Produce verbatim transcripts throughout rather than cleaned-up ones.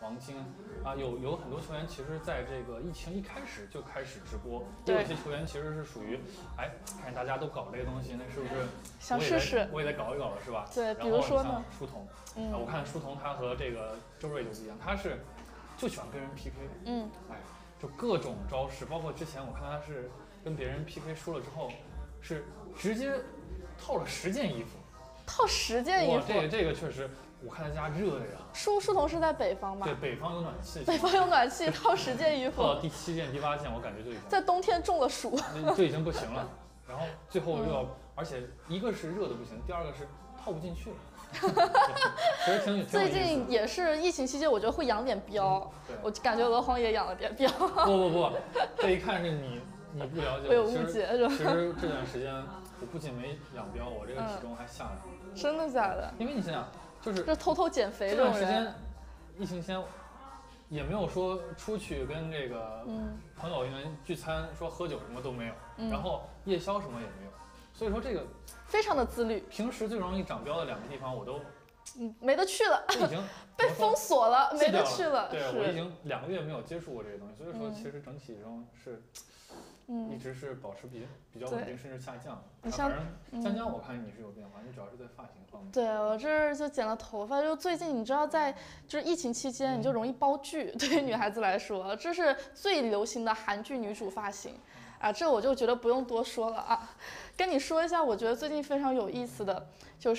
王晶啊，有有很多球员其实在这个疫情一开始就开始直播，也有些球员其实是属于，哎，看大家都搞这个东西，那是不是想试试？ 我也得搞一搞了，是吧？ 对，比如说呢， 书童， 嗯， 啊，我看书童他和这个周瑞就不一样，他是就喜欢跟人 P K， 嗯， 哎，就各种招式，包括之前我看他是跟别人 P K 输了之后，是直接套了十件衣服。 套十件衣服， 这个这个确实，我看他家热的呀。 书书童是在北方吗？ 对，北方有暖气。 北方有暖气，套十件衣服。 套到第七件、第八件，我感觉就已经在冬天中了暑， 就已经不行了。然后最后又要，嗯、而且一个是热的不行，第二个是套不进去了。其实挺最近也是疫情期间，我觉得会养点膘。嗯、我感觉娥皇也养了点膘。 不不不，这一看是你你不了解。 我有误解是吧？ 其实这段时间我不仅没养膘，我这个体重还下来了。 嗯真的假的？ 因为你想想，就是这偷偷减肥这段时间，疫情期间也没有说出去跟这个朋友们聚餐，说喝酒什么都没有， 嗯、 然后夜宵什么也没有，所以说这个非常的自律。 平时最容易长膘的两个地方，我都嗯没得去了， 已经被封锁了，没得去了。 对，我已经两个月没有接触过这些东西，所以说其实整体上是。嗯，一直是保持比比较稳定，甚至下降。 你像江江，我看你是有变化，你主要是在发型方面。 对，我这儿就剪了头发，就最近你知道在就是疫情期间，你就容易包剧，对于女孩子来说，这是最流行的韩剧女主发型。啊，这我就觉得不用多说了啊。跟你说一下，我觉得最近非常有意思的就是，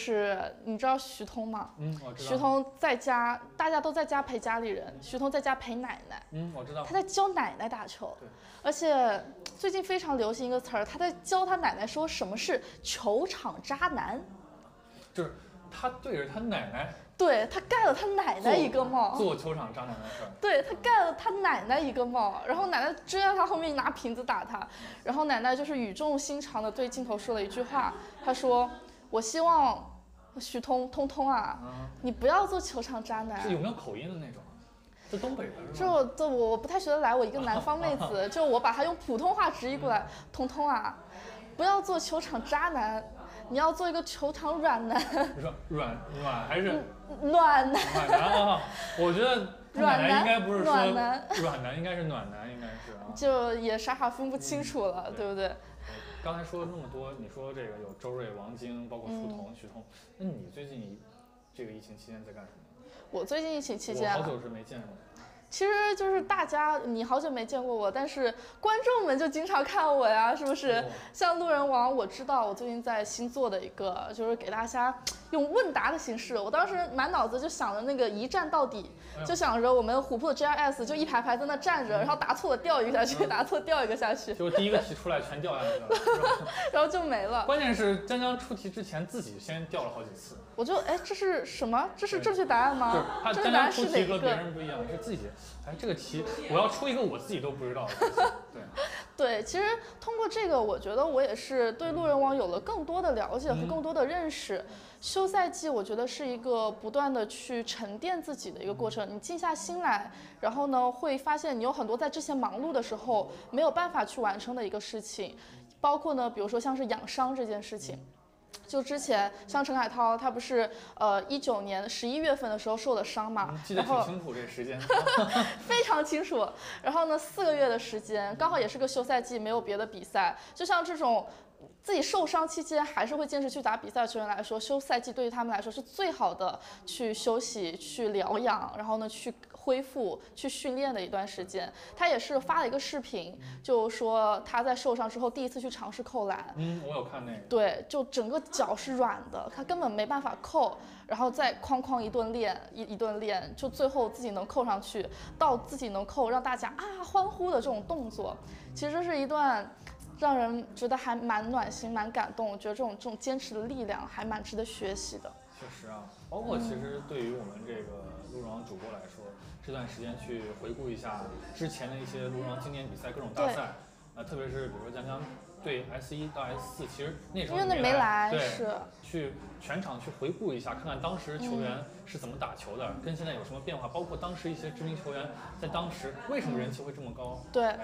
你知道徐通吗？ 嗯，我知道。 徐通在家，大家都在家陪家里人，徐通在家陪奶奶。 嗯，我知道。 他在教奶奶打球。 对。 而且最近非常流行一个词儿，他在教他奶奶说什么是球场渣男。 就是他对着他奶奶。 对他盖了他奶奶一个帽， 做球场渣男的事儿。 对他盖了他奶奶一个帽，然后奶奶追在他后面拿瓶子打他，然后奶奶就是语重心长的对镜头说了一句话，他说：“我希望徐通通通啊，嗯、你不要做球场渣男。” 是有没有口音的那种？是东北的是吧？就就我我不太学得来，我一个南方妹子，就我把他用普通话直译过来，通通啊，不要做球场渣男。你要做一个球场软男， 软软软还是暖男？ 暖男啊！我觉得软男应该不是说软男， 软男应该是暖男，应该是啊。 就也傻傻分不清楚了， 嗯、 对不对？ 刚才说了那么多，你说这个有周瑞、王晶，包括书童、徐通，那你最近这个疫情期间在干什么？ 我最近疫情期间， 我好久是没见过。 其实就是大家，你好久没见过我，但是观众们就经常看我呀，是不是？哦、像路人王，我知道我最近在新做的一个，就是给大家用问答的形式。我当时满脑子就想着那个一站到底，哎、就想着我们虎扑的 G I S 就一排排在那站着，嗯、然后答错了掉一个下去，嗯、答错掉一个下去， 就第一个题出来全掉下去了， 然后就没了。 关键是江江出题之前自己先掉了好几次。 我就哎，这是什么？这是正确答案吗？ 就是他正确答案是哪一个？ 和别人不一样，是自己。哎，这个题我要出一个我自己都不知道的。对。 对，其实通过这个，我觉得我也是对路人王有了更多的了解和更多的认识。嗯、休赛季，我觉得是一个不断的去沉淀自己的一个过程。你静下心来，然后呢，会发现你有很多在之前忙碌的时候没有办法去完成的一个事情，包括呢，比如说像是养伤这件事情。就之前像陈凯涛，他不是呃一九年十一月份的时候受的伤嘛， 记得挺清楚这个时间， 非常清楚。然后呢，四个月的时间，刚好也是个休赛季，没有别的比赛。就像这种自己受伤期间还是会坚持去打比赛的球员来说，休赛季对于他们来说是最好的去休息、去疗养，然后呢去恢复、去训练的一段时间。他也是发了一个视频，就说他在受伤之后第一次去尝试扣篮。 嗯，我有看那个。 对，就整个脚是软的，他根本没办法扣，然后再哐哐一顿练，一一顿练，就最后自己能扣上去，到自己能扣，让大家啊欢呼的这种动作，其实这是一段让人觉得还蛮暖心、蛮感动。我觉得这种这种坚持的力量还蛮值得学习的。 确实啊，包括其实对于我们这个路人王主播来说，嗯、这段时间去回顾一下之前的一些路人王经典比赛、各种大赛，呃，特别是比如说江江对 S 一到 S 四，其实那时候因为那没来， 对， 是去全场去回顾一下，看看当时球员是怎么打球的，嗯、跟现在有什么变化，包括当时一些知名球员在当时为什么人气会这么高？ 对。 哎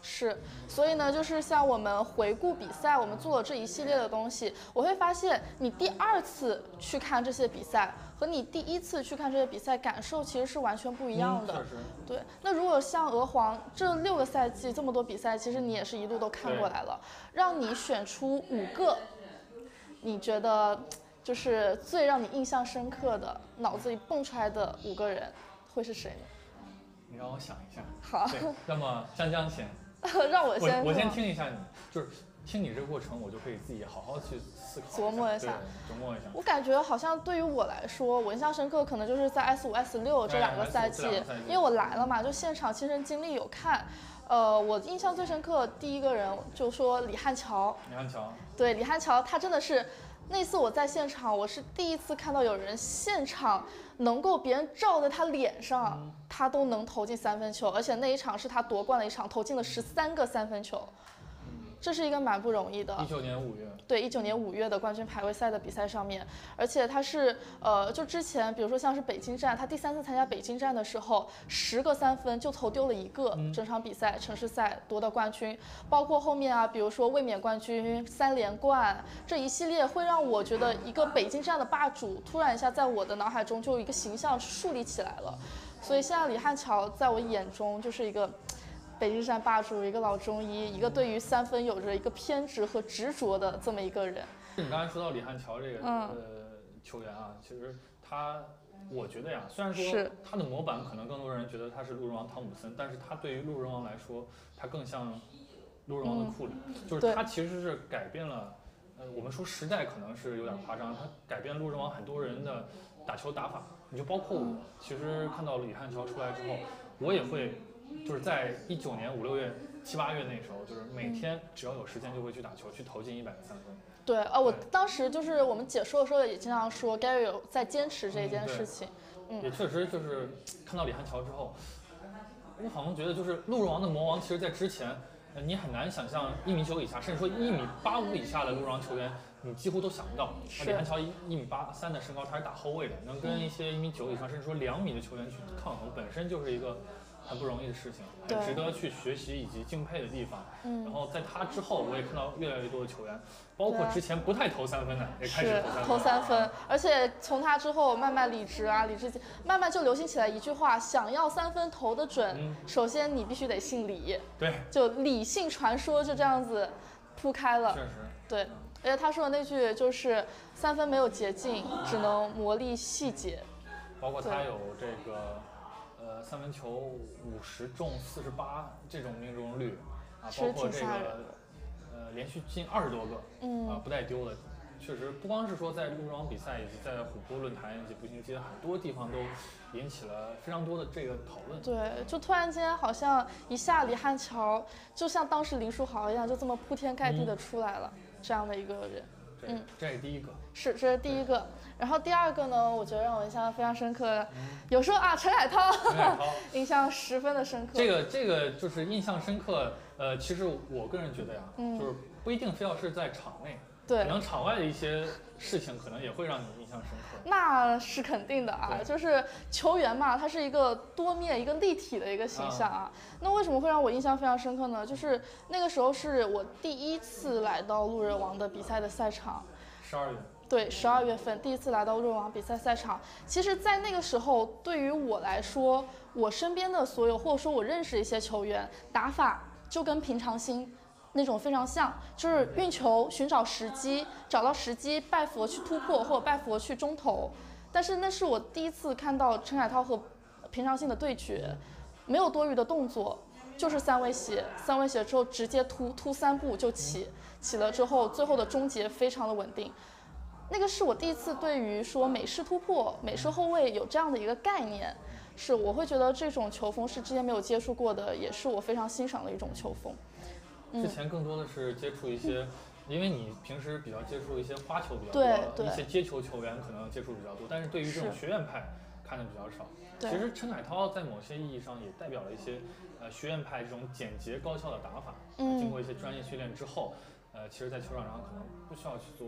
是，所以呢，就是像我们回顾比赛，我们做了这一系列的东西，我会发现你第二次去看这些比赛和你第一次去看这些比赛，感受其实是完全不一样的。 嗯、 对，那如果像俄皇这六个赛季这么多比赛，其实你也是一路都看过来了，让你选出五个，你觉得就是最让你印象深刻的，脑子里蹦出来的五个人，会是谁呢？ 你让我想一下。 好， 那么江江先。 让我先我，我先听一下你，就是听你这个过程，我就可以自己好好去思考琢磨一下， 琢磨一下。 我感觉好像对于我来说，我印象深刻，可能就是在 S 五、S 六这两个赛季，因为我来了嘛，就现场亲身经历有看。呃，我印象最深刻，第一个人就说李汉乔。 李汉乔。 对，李汉乔，他真的是。那次我在现场，我是第一次看到有人现场能够别人照在他脸上， 嗯、 他都能投进三分球，而且那一场是他夺冠的一场，投进了十三个三分球。这是一个蛮不容易的。 一九年五月。 对，一九年五月的冠军排位赛的比赛上面，而且他是呃，就之前比如说像是北京站，他第三次参加北京站的时候，十个三分就投丢了一个， 嗯、 整场比赛城市赛夺得冠军，包括后面啊，比如说卫冕冠军、三连冠这一系列，会让我觉得一个北京站的霸主突然一下在我的脑海中就有一个形象树立起来了，所以现在李汉乔在我眼中就是一个。北京站霸主，一个老中医，一个对于三分有着一个偏执和执着的这么一个人。 你刚才说到李汉乔这个、 嗯、 呃球员啊，其实他，我觉得呀，虽然说他的模板可能更多人觉得他是路人王汤普森，但是他对于路人王来说，他更像路人王的库里， 嗯、 就是他其实是改变了，呃，我们说时代可能是有点夸张，他改变路人王很多人的打球打法。你就包括我，其实看到李汉乔出来之后，我也会。就是在一九年五六月、七八月那时候，就是每天只要有时间就会去打球，去投进一百个三分。 对，呃，我当时就是我们解说的时候也经常说 Gary 有在坚持这件事情。 嗯，也确实就是看到李汉乔之后，我好像觉得就是路人王的魔王，其实在之前，呃，你很难想象一米九以下，甚至说一米八五以下的路人王球员，你几乎都想不到。李汉乔一一米八三的身高，他是打后卫的，能跟一些一米九以上，甚至说两米的球员去抗衡，本身就是一个。很不容易的事情，很值得去学习以及敬佩的地方。 嗯， 然后在他之后，我也看到越来越多的球员，包括之前不太投三分的，也开始投三分。 投三分，而且从他之后，慢慢李直啊，李志杰慢慢就流行起来一句话：想要三分投得准， 嗯、 首先你必须得姓李。 对， 就李姓传说就这样子铺开了。 确实。 对，而且他说的那句就是三分没有捷径，只能磨砺细节。 包括他有这个。呃，三分球五十中四十八这种命中率啊，包括这个呃连续进二十多个， 嗯啊不带丢的，确实不光是说在路人王比赛，以及在虎扑论坛以及步行街很多地方都引起了非常多的这个讨论。 对，就突然间好像一下李汉乔就像当时林书豪一样，就这么铺天盖地的出来了，嗯、这样的一个人。 嗯，这是第一个。 是，这是第一个。然后第二个呢，我觉得让我印象非常深刻的，嗯、有时候啊，陈海涛， 陈海涛印象十分的深刻。 这个这个就是印象深刻。呃，其实我个人觉得呀， 嗯、 就是不一定非要是在场内， 对， 可能场外的一些事情，可能也会让你印象深刻。 那是肯定的啊，就是球员嘛，他是一个多面、一个立体的一个形象啊。嗯、那为什么会让我印象非常深刻呢？就是那个时候是我第一次来到路人王的比赛的赛场。 十二月。 对，十二月份第一次来到路人王比赛赛场。其实，在那个时候，对于我来说，我身边的所有，或者说我认识一些球员，打法就跟平常心那种非常像，就是运球、寻找时机，找到时机拜佛去突破，或者拜佛去中投。但是那是我第一次看到陈海涛和平常心的对决，没有多余的动作，就是三位斜，三位斜之后直接突突三步就起，起了之后最后的终结非常的稳定。那个是我第一次对于说美式突破、美式后卫有这样的一个概念，是我会觉得这种球风是之前没有接触过的，也是我非常欣赏的一种球风。 之前更多的是接触一些，因为你平时比较接触一些花球比较多，一些接球球员可能接触比较多，但是对于这种学院派看的比较少。其实陈海涛在某些意义上也代表了一些呃学院派这种简洁高效的打法， 嗯、 经过一些专业训练之后，呃，其实在球场上可能不需要去做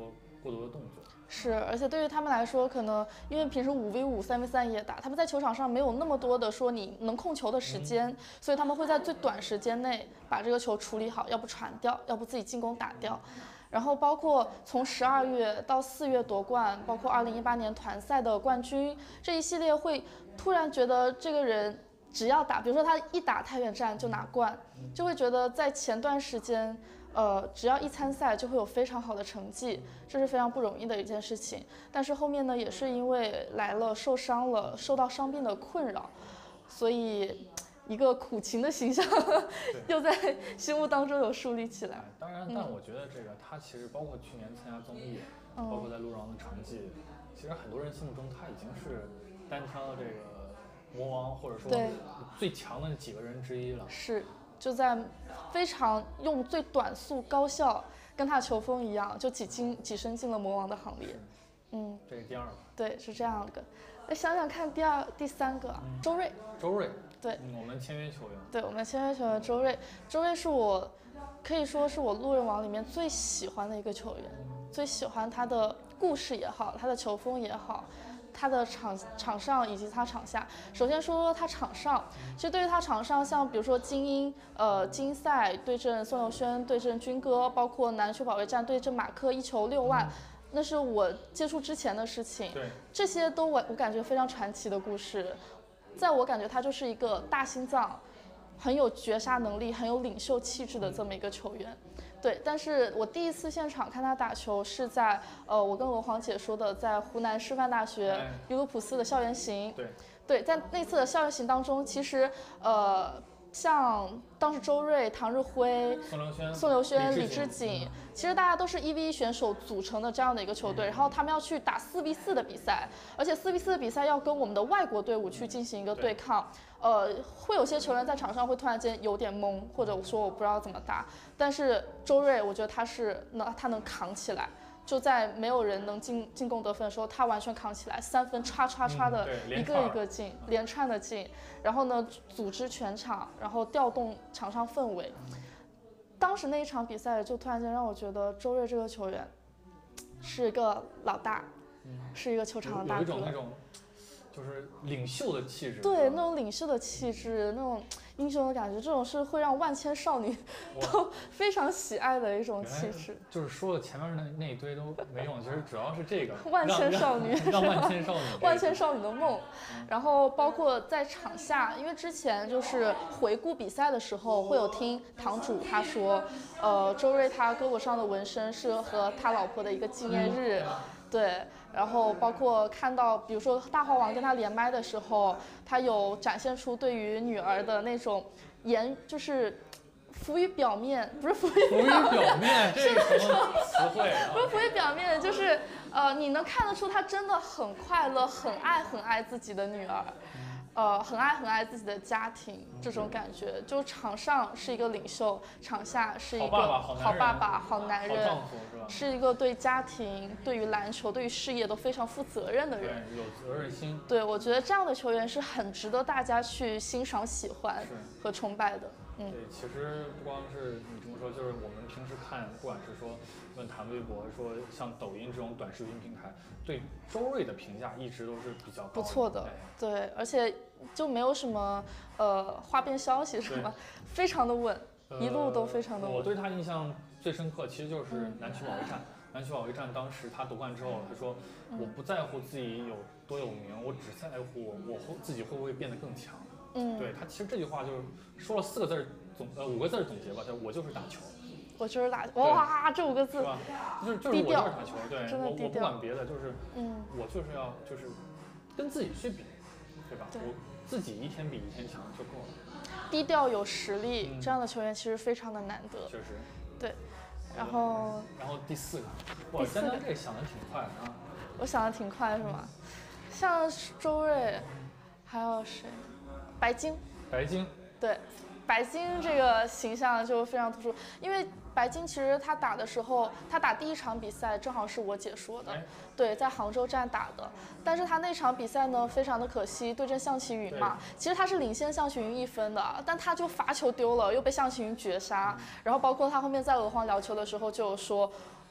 过多的动作。 是，而且对于他们来说，可能因为平时五 v 五、三 v 三也打，他们在球场上没有那么多的说你能控球的时间，嗯、所以他们会在最短时间内把这个球处理好，要不传掉，要不自己进攻打掉。然后包括从十二月到四月夺冠，包括二零一八年团赛的冠军，这一系列会突然觉得这个人只要打，比如说他一打太原站就拿冠，就会觉得在前段时间。呃，只要一参赛就会有非常好的成绩，这是非常不容易的一件事情。但是后面呢，也是因为来了受伤了，受到伤病的困扰，所以一个苦情的形象又在心目当中有树立起来。 当然，但我觉得这个他其实包括去年参加综艺，嗯、包括在路上的成绩，其实很多人心目中他已经是单挑的这个魔王，或者说最强的几个人之一了。 是。就在非常用最短速高效，跟他球风一样，就挤进挤身进了魔王的行列。嗯， 这是第二个。 对，是这样的。那想想看，第二、第三个，嗯、周睿。 周睿。 对、 嗯，我们签约球员。 对，我们签约球员周睿。周睿是我可以说是我路人王里面最喜欢的一个球员，最喜欢他的故事也好，他的球风也好。他的场场上以及他场下，首先说说他场上，其实对于他场上，像比如说精英，呃，金赛对阵宋佑轩，对阵军歌，包括南区保卫战对阵马克一球六万，嗯、那是我接触之前的事情。 对， 这些都我我感觉非常传奇的故事，在我感觉他就是一个大心脏，很有绝杀能力，很有领袖气质的这么一个球员。对，但是我第一次现场看他打球是在呃，我跟罗黄姐说的，在湖南师范大学尤鲁普斯的校园行。 对， 对，在那次的校园行当中，其实呃，像当时周睿、唐日辉、 宋留轩、 宋留轩、李志锦，其实大家都是一 v 一选手组成的这样的一个球队，然后他们要去打四 v 四的比赛，而且四 v 四的比赛要跟我们的外国队伍去进行一个对抗。呃，会有些球员在场上会突然间有点懵，或者说我不知道怎么打。但是周睿，我觉得他是能，他能扛起来，就在没有人能进进攻得分的时候，他完全扛起来，三分唰唰唰的一个一个进，嗯、连串的进，然后呢组织全场，然后调动场上氛围。当时那一场比赛就突然间让我觉得周睿这个球员是一个老大，嗯、是一个球场的大哥。 就是领袖的气质， 对，那种领袖的气质，那种英雄的感觉，这种是会让万千少女都非常喜爱的一种气质。 就是说了前面那那一堆都没用，其实主要是这个万千少女， 让万千少女， 万千少女的梦。然后包括在场下，因为之前就是回顾比赛的时候，会有听堂主他说，呃，周睿他胳膊上的纹身是和他老婆的一个纪念日，嗯、对。然后包括看到，比如说大话王跟他连麦的时候，他有展现出对于女儿的那种言，就是浮于表面，不是浮于浮于表面，这是什么词汇啊？ 不是浮于表面，就是呃，你能看得出他真的很快乐，很爱很爱自己的女儿。呃，很爱很爱自己的家庭，这种感觉，就场上是一个领袖，场下是一个好爸爸、好男人，是一个对家庭、对于篮球、对于事业都非常负责任的人， 对，有责任心。 对，我觉得这样的球员是很值得大家去欣赏、喜欢和崇拜的。嗯， 对，其实不光是你这么说，就是我们平时看，不管是说论坛、微博，说像抖音这种短视频平台，对周睿的评价一直都是比较高的， 不错的。对，而且就没有什么呃花边消息什么，非常的稳，呃、一路都非常的稳。 我对他印象最深刻，其实就是南区保卫战。嗯、南区保卫战当时他夺冠之后，他说：“嗯、我不在乎自己有多有名，我只在乎我我会自己会不会变得更强。”嗯，对他其实这句话就是说了四个字总呃五个字总结吧，叫我就是打球。 我就是打哇，这五个字是吧？就是就是我就是打球，对， 真的我我不管别的，就是嗯，我就是要就是跟自己去比，对吧？ 对， 我自己一天比一天强就够了。 低调有实力，嗯、这样的球员其实非常的难得。 确实。 对，然后然后第四个，哇，丹丹这想的挺快啊。 我想的挺快是吗？像周睿，还有谁？白金。 白金。 对。白金这个形象就非常突出，因为白金其实他打的时候，他打第一场比赛正好是我姐说的，对，在杭州站打的。但是他那场比赛呢，非常的可惜，对阵象奇云嘛，其实他是领先象奇云一分的，但他就罚球丢了，又被象奇云绝杀。然后包括他后面在俄皇聊球的时候就有说，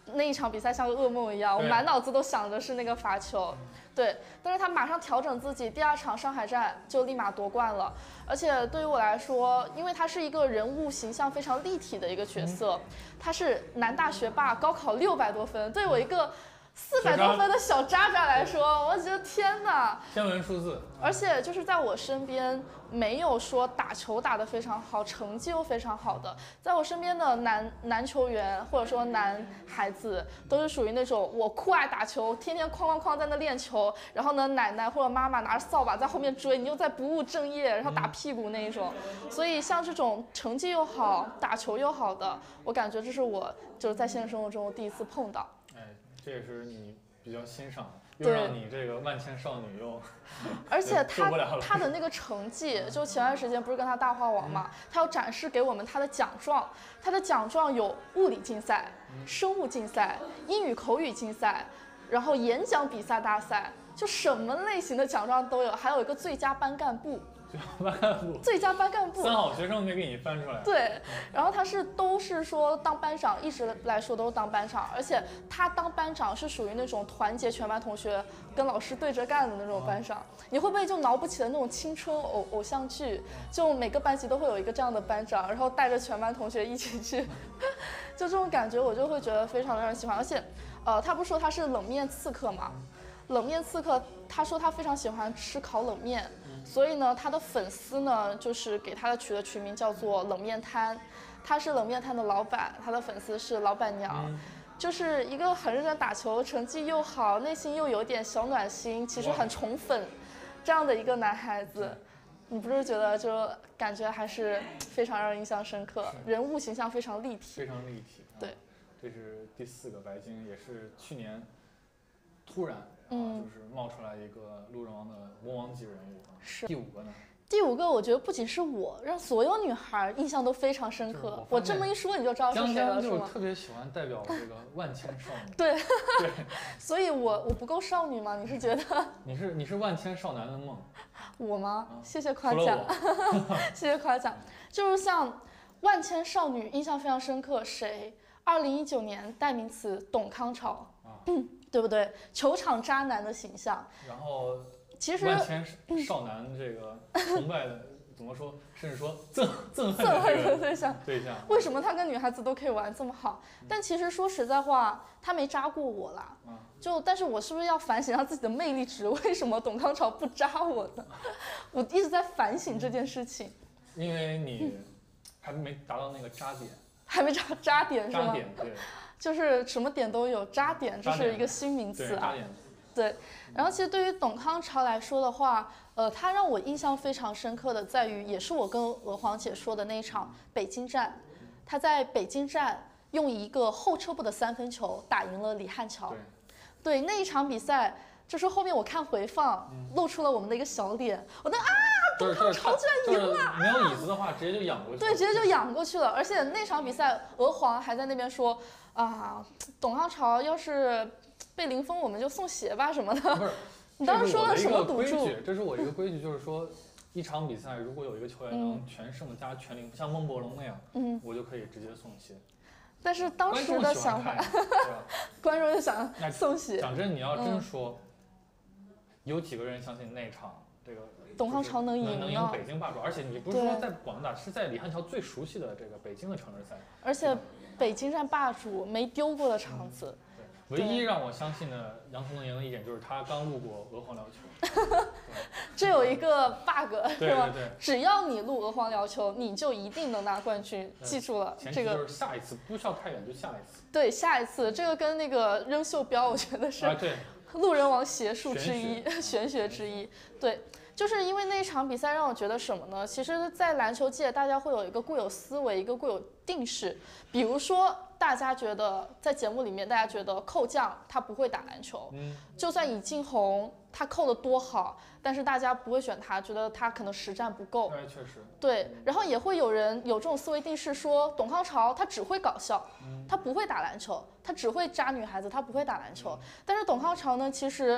那一场比赛像个噩梦一样，我满脑子都想着是那个罚球。对，但是他马上调整自己，第二场上海站就立马夺冠了。而且对于我来说，因为他是一个人物形象非常立体的一个角色，他是南大学霸，高考六百多分，对我一个四百多分的小渣渣来说，我觉得天哪， 天文数字。 而且就是在我身边没有说打球打得非常好，成绩又非常好的，在我身边的男男球员或者说男孩子都是属于那种我酷爱打球，天天哐哐哐在那练球，然后呢奶奶或者妈妈拿着扫把在后面追，你又在不务正业，然后打屁股那一种。所以像这种成绩又好、打球又好的，我感觉这是我就是在现实生活中第一次碰到。 哎，这也是你比较欣赏的，又让你这个万千少女又， 而且他他的那个成绩，就前段时间不是跟他大话王嘛，他要展示给我们他的奖状，他的奖状有物理竞赛、生物竞赛、英语口语竞赛，然后演讲比赛大赛，就什么类型的奖状都有，还有一个最佳班干部。 班干部， 最佳班干部， 三好学生没给你翻出来。 对，然后他是都是说当班长，一直来说都是当班长，而且他当班长是属于那种团结全班同学、跟老师对着干的那种班长。你会不会就挠不起的那种青春偶偶像剧？就每个班级都会有一个这样的班长，然后带着全班同学一起去，就这种感觉，我就会觉得非常的让人喜欢。而且，呃，他不是说他是冷面刺客嘛？冷面刺客，他说他非常喜欢吃烤冷面。所以呢，他的粉丝呢，就是给他的取的取名叫做冷面摊，他是冷面摊的老板，他的粉丝是老板娘，嗯、就是一个很认真打球，成绩又好，内心又有点小暖心，其实很宠粉，这样的一个男孩子，你不是觉得就感觉还是非常让人印象深刻，人物形象非常立体， 非常立体。 对， 啊、这是第四个白金，也是去年突然。嗯，就是冒出来一个路人王的魔王级人物啊。 是。 第五个呢？ 第五个，我觉得不仅是我，让所有女孩印象都非常深刻。我, 我这么一说，你就知道是谁了，是吗？ 就特别喜欢代表这个万千少女。 对。 对。 所以我我不够少女吗？你是觉得？ 你是你是万千少男的梦。 我吗？啊、谢谢夸奖。谢谢夸奖。就是像万千少女印象非常深刻，谁？二零一九年代名词董康潮。啊。嗯。对不对？球场渣男的形象， 然后其实万千少男这个崇拜的怎么说，甚至说憎憎恨的对象， 对象， 为什么他跟女孩子都可以玩这么好？但其实说实在话，他没渣过我啦。就但是我是不是要反省他自己的魅力值？为什么董康潮不渣我呢？我一直在反省这件事情。 因为你还没达到那个渣点， 还没渣渣点是吗？ 渣点对。 就是什么点都有，渣点这是一个新名词啊。对，然后其实对于董康潮来说的话，呃，他让我印象非常深刻的在于，也是我跟娥皇姐说的那一场北京站，他在北京站用一个后撤步的三分球打赢了李汉桥。对，对那一场比赛，就是后面我看回放，嗯、露出了我们的一个小脸，我的啊，董康潮居然赢了！ 没有椅子的话，直接就仰过去了。 对，直接就仰过去了。而且那场比赛，娥皇还在那边说。啊，董康潮要是被零封，我们就送鞋吧什么的。 不是， 你当时说了什么赌注？ 这是我一个规矩，就是说，一场比赛如果有一个球员能全胜加全零，像孟博龙那样，嗯，我就可以直接送鞋。 但是当时的想法，观众就想送鞋。 讲真，你要真说，有几个人相信那场这个董康潮能赢？能赢北京霸主，而且你不是说在广大，是在李汉桥最熟悉的这个北京的城市赛， 而且。北京站霸主没丢过的场子， 嗯、唯一让我相信的杨桐能赢的一点就是他刚路过娥皇辽球， 这有一个 bug 是吧？ 对对对， 只要你路娥皇辽球，你就一定能拿冠军，记住了这个。 前提就是下一次不需要太远，就下一次。 对，下一次这个跟那个扔袖标，我觉得是路人王邪术之一，玄学, 玄学之一。对。就是因为那一场比赛让我觉得什么呢？其实，在篮球界，大家会有一个固有思维，一个固有定式。比如说，大家觉得在节目里面，大家觉得扣将他不会打篮球，嗯，就算尹晋红他扣得多好，但是大家不会选他，觉得他可能实战不够。 对，确实。 对，然后也会有人有这种思维定式，说董康潮他只会搞笑，他不会打篮球，他只会扎女孩子，他不会打篮球。但是董康潮呢，其实。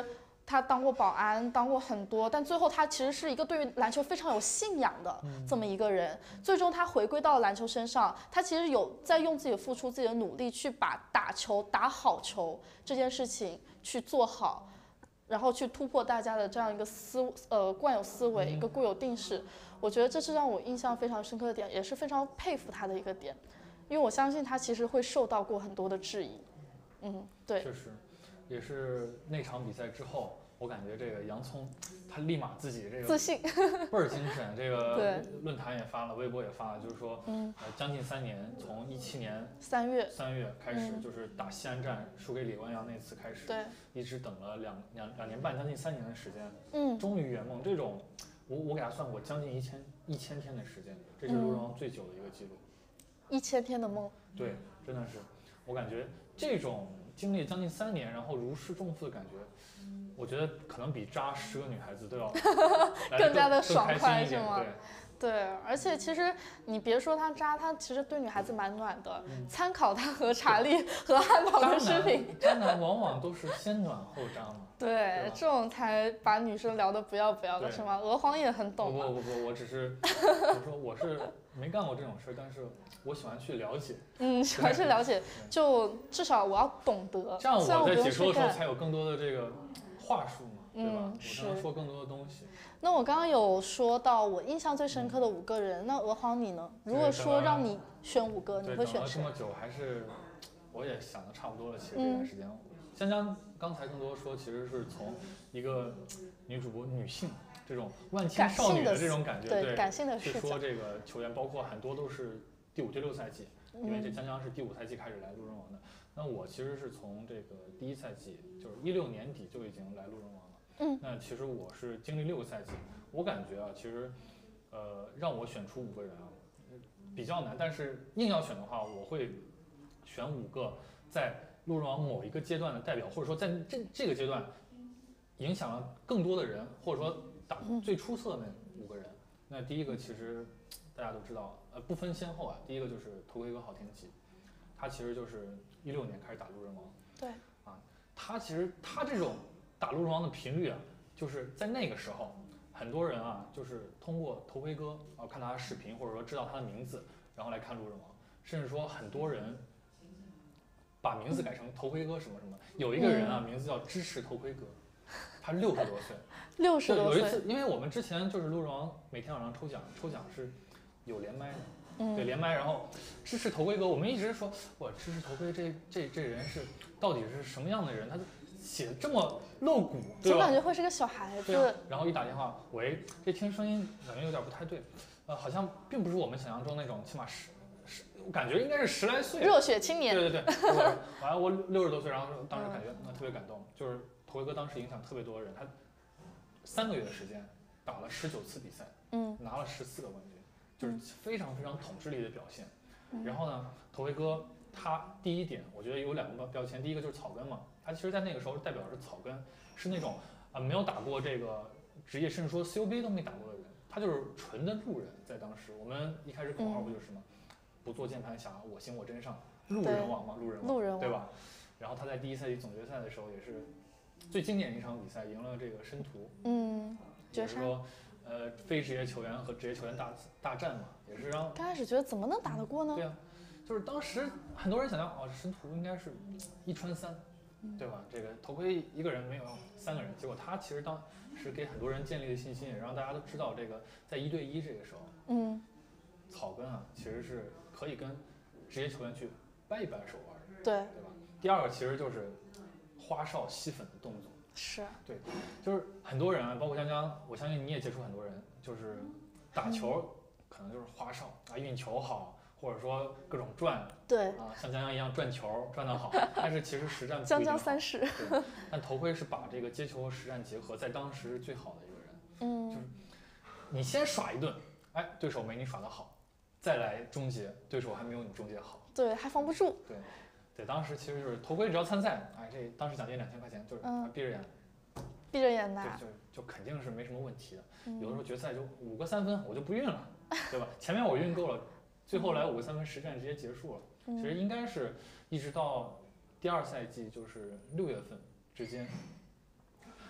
他当过保安，当过很多，但最后他其实是一个对于篮球非常有信仰的这么一个人。嗯、最终他回归到篮球身上，他其实有在用自己的付出、自己的努力去把打球、打好球这件事情去做好，然后去突破大家的这样一个思呃惯有思维、一个固有定式。我觉得这是让我印象非常深刻的点，也是非常佩服他的一个点，因为我相信他其实会受到过很多的质疑。嗯，对， 确实。也是那场比赛之后，我感觉这个洋葱，他立马自己这个自信倍儿精神。这个论坛也发了，微博也发了，就是说， 嗯， 呃，将近三年，从一七年三月三月开始，就是打西安站输给李万阳那次开始， 对， 一直等了两两两年半，将近三年的时间， 嗯， 终于圆梦。这种，我我给他算过，将近一千一千天的时间，这是陆人王最久的一个记录。 一千天的梦。 对，真的是，我感觉这种。经历将近三年，然后如释重负的感觉，我觉得可能比扎十个女孩子都要更加的爽快， 是吗？对，对，而且其实你别说他扎，他其实对女孩子蛮暖的。嗯、参考他和查理和汉堡的视频， 渣男往往都是先暖后扎嘛。 对， 对这种才把女生聊得不要不要的，是吗？娥皇也很懂。 不不不不，我只是我说我是没干过这种事，但是我喜欢去了解。 嗯，喜欢去了解，就至少我要懂得。 这样我在解说的时候才有更多的这个话术嘛，对吧？ 嗯， 我才能说更多的东西。 那我刚刚有说到我印象最深刻的五个人，嗯、那娥皇你呢？如果说让你选五个，你会选谁？ 这么久还是我也想的差不多了，其实这段时间。嗯香香刚才更多说，其实是从一个女主播、女性这种万千少女的这种感觉， 对， 对感性的去说这个球员，包括很多都是第五、第六赛季，因为这香香是第五赛季开始来路人王的。那我其实是从这个第一赛季，就是一六年底就已经来路人王了。 嗯， 那其实我是经历六个赛季，我感觉啊，其实，呃，让我选出五个人啊，比较难，但是硬要选的话，我会选五个在路人王某一个阶段的代表，或者说在这这个阶段影响了更多的人，或者说打最出色的那五个人。那第一个其实大家都知道，呃，不分先后啊，第一个就是头盔哥郝天琪，他其实就是一六年开始打路人王。 对。 啊，他其实他这种打路人王的频率啊，就是在那个时候，很多人啊，就是通过头盔哥啊看他的视频，或者说知道他的名字，然后来看路人王，甚至说很多人。把名字改成头盔哥什么什么，有一个人啊，名字叫支持头盔哥，他六十多岁， 六十多岁。 有一次，因为我们之前就是路人王每天晚上抽奖，抽奖是有连麦的， 嗯、 对连麦，然后支持头盔哥，我们一直说，哇，支持头盔这这这人是到底是什么样的人？他写的这么露骨，对吧？ 我感觉会是个小孩子。 对啊、然后一打电话，喂，这听声音感觉有点不太对，呃，好像并不是我们想象中那种，起码是。我感觉应该是十来岁， 热血青年。 对对对，我完了我六十多岁，然后当时感觉那特别感动，就是头盔哥当时影响特别多的人，他三个月的时间打了十九次比赛， 嗯， 拿了十四个冠军，就是非常非常统治力的表现。 嗯、 然后呢，头盔哥他第一点，我觉得有两个标签，第一个就是草根嘛，他其实在那个时候代表是草根，是那种啊、呃、没有打过这个职业，甚至说 C U B 都没打过的人，他就是纯的路人。在当时，我们一开始口号不就是吗？嗯不做键盘侠，我行我真上，路人王嘛，路人王， 路人王， 对吧？然后他在第一赛季总决赛的时候，也是最经典的一场比赛，赢了这个申屠， 嗯， 也是说，呃，非职业球员和职业球员大大战嘛，也是让。 刚开始觉得怎么能打得过呢？ 对啊，就是当时很多人想象，哦，申屠应该是一穿三，对吧？这个头盔一个人没有三个人，结果他其实当时给很多人建立了信心，也让大家都知道这个在一对一这个时候， 嗯， 草根啊其实是。可以跟职业球员去掰一掰手腕， 对对吧？第二个其实就是花哨吸粉的动作， 是对，就是很多人啊，包括江江，我相信你也接触很多人，就是打球可能就是花哨啊，运球好，或者说各种转， 对啊，像江江一样转球转得好，但是其实实战不一定好。 江江三世， 对，但头盔是把这个接球和实战结合，在当时是最好的一个人， 嗯， 就是你先耍一顿，哎，对手没你耍得好。再来终结，对手还没有你终结好， 对，还防不住。 对，对，当时其实就是头盔只要参赛，哎，这当时奖金两千块钱，就是嗯、 闭着眼， 闭着眼拿， 对，就就肯定是没什么问题的。 嗯、 有的时候决赛就五个三分，我就不运了，对吧？前面我运够了，最后来五个三分实战直接结束了。 嗯、 其实应该是一直到第二赛季，就是六月份之间，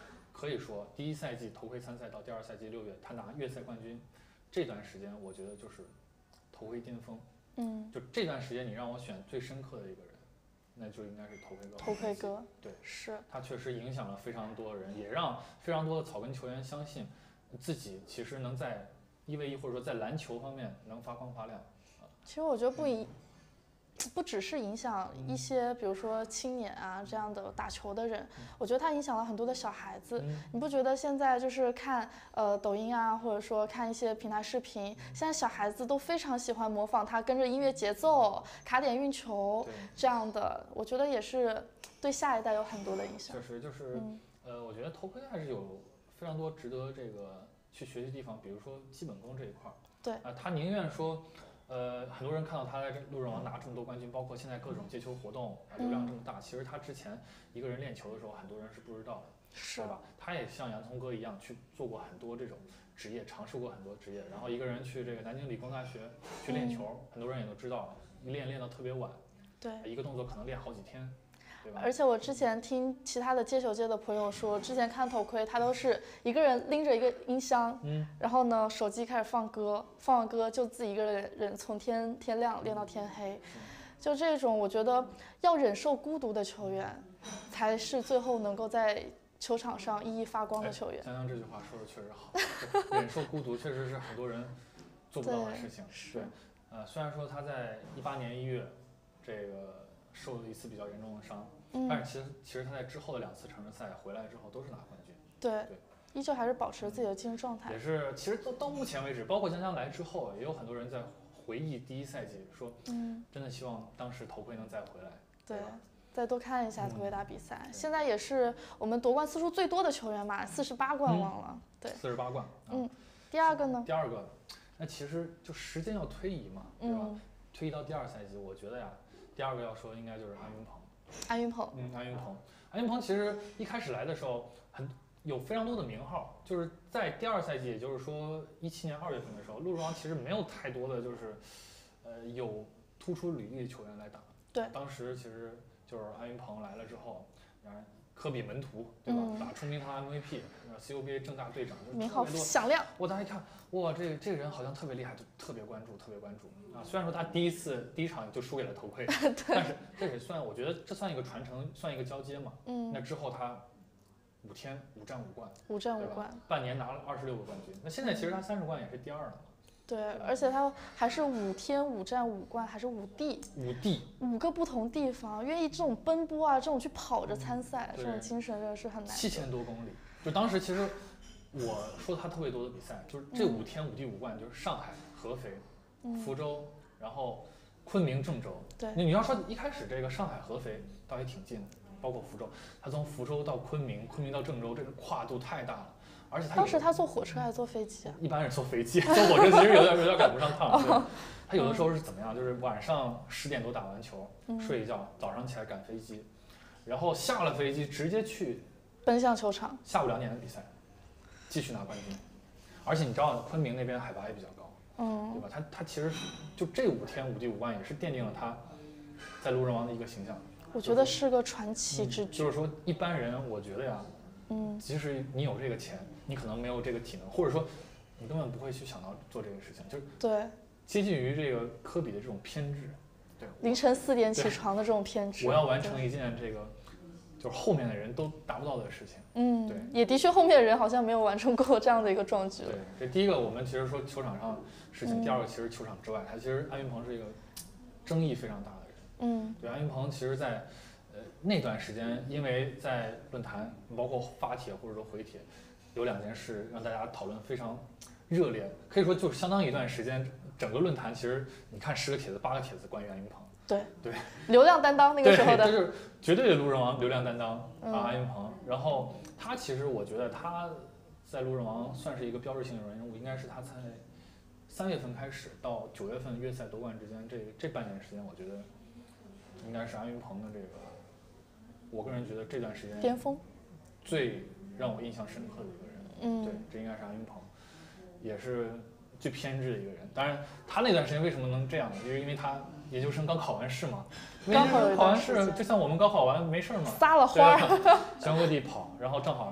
可以说第一赛季头盔参赛到第二赛季六月，他拿月赛冠军，这段时间我觉得就是头盔巅峰。 嗯， 就这段时间你让我选最深刻的一个人，那就应该是头盔哥。 头盔哥， 对， 是他确实影响了非常多人，也让非常多的草根球员相信自己其实能在一 v 一或者说在篮球方面能发光发亮。 其实我觉得不一。不只是影响一些，比如说青年啊这样的打球的人，我觉得它影响了很多的小孩子。你不觉得现在就是看呃抖音啊，或者说看一些平台视频，现在小孩子都非常喜欢模仿他，跟着音乐节奏卡点运球这样的，我觉得也是对下一代有很多的影响。 确实就是，嗯、呃，我觉得头盔还是有非常多值得这个去学习的地方，比如说基本功这一块儿。 对啊、 呃，他宁愿说。呃，很多人看到他在路人王拿这么多冠军，包括现在各种接球活动啊，流量这么大，其实他之前一个人练球的时候，很多人是不知道的， 是对吧？他也像洋葱哥一样去做过很多这种职业，尝试过很多职业，然后一个人去这个南京理工大学去练球，嗯、很多人也都知道，一练练到特别晚， 对， 一个动作可能练好几天。 而且我之前听其他的接球界的朋友说，之前看头盔，他都是一个人拎着一个音箱，嗯，然后呢，手机开始放歌，放完歌就自己一个人人从天天亮练到天黑，就这种，我觉得要忍受孤独的球员，才是最后能够在球场上熠熠发光的球员。 江江这句话说的确实好，忍受孤独确实是很多人做不到的事情。对，呃，虽然说他在一八年一月，这个。受了一次比较严重的伤，嗯、但是其实其实他在之后的两次城市赛回来之后都是拿冠军， 对，对依旧还是保持自己的竞技状态。 也是，其实到到目前为止，包括江江来之后，也有很多人在回忆第一赛季，说，嗯，真的希望当时头盔能再回来， 对，再多看一下头盔打比赛。嗯、现在也是我们夺冠次数最多的球员嘛，四十八冠王了，嗯、对， 四十八冠。啊、 嗯，第二个呢？ 第二个，那其实就时间要推移嘛，对吧？嗯、推移到第二赛季，我觉得呀。第二个要说应该就是安云鹏， 安云鹏， 嗯，安云鹏，安云鹏其实一开始来的时候很有非常多的名号，就是在第二赛季，也就是说一七年二月份的时候，鹿人王其实没有太多的就是，呃，有突出履历的球员来打。 对， 当时其实就是安云鹏来了之后，然后科比门徒，对吧？嗯、打出名堂 M V P，C U B A 正大队长，就名号响亮。 我当时一看，哇，这个这个人好像特别厉害，就特别关注，特别关注。啊，虽然说他第一次第一场就输给了头盔，但是这也算，我觉得这算一个传承，算一个交接嘛。嗯。那之后他五天五战五冠， 五战五冠， 半年拿了二十六个冠军。那现在其实他三十冠也是第二了嘛。 对，而且他还是五天五战五冠，还是五地。 五地。五个不同地方，愿意这种奔波啊，这种去跑着参赛，这种精神真的是很难。 七千多公里，就当时其实我说他特别多的比赛，就是这五天五地五冠，就是上海、合肥。福州，然后昆明、郑州。 对， 你要说一开始这个上海、合肥倒也挺近的，包括福州，他从福州到昆明，昆明到郑州，这个跨度太大了，而且他当时他坐火车还是坐飞机啊？ 一般是坐飞机，坐火车其实有点有点赶不上趟。对，他有的时候是怎么样？就是晚上十点多打完球，嗯、睡一觉，早上起来赶飞机，然后下了飞机直接去奔向球场， 下午两点的比赛，继续拿冠军。而且你知道昆明那边海拔也比较高。嗯，对吧？他他其实就这五天五地五冠，也是奠定了他在路人王的一个形象。 我觉得是个传奇之举。 就是说，一般人我觉得呀，嗯，即使你有这个钱，你可能没有这个体能，或者说你根本不会去想到做这个事情，就是对接近于这个科比的这种偏执。对， 凌晨四点起床的这种偏执。 我要完成一件这个就是后面的人都达不到的事情。 嗯， 对， 也的确后面的人好像没有完成过这样的一个壮举。 对，这第一个我们其实说球场上事情，第二个其实球场之外，他其实安云鹏是一个争议非常大的人。嗯，对，安云鹏其实在呃那段时间，因为在论坛包括发帖或者说回帖，有两件事让大家讨论非常热烈，可以说就是相当一段时间，整个论坛其实你看十个帖子八个帖子关于安云鹏。 对对， 流量担当那个时候的， 这就是绝对的路人王流量担当啊，嗯、安云鹏。然后他其实我觉得他在路人王算是一个标志性的人物，应该是他在三月份开始到九月份月赛夺冠之间，这这半年时间，我觉得应该是安云鹏的这个，我个人觉得这段时间巅峰， 最让我印象深刻的一个人。嗯，对，这应该是安云鹏，也是最偏执的一个人。当然，他那段时间为什么能这样呢？就是因为他研究生刚考完试嘛， 刚考完试就像我们高考完没事嘛， 撒了花， 全国各地跑，然后正好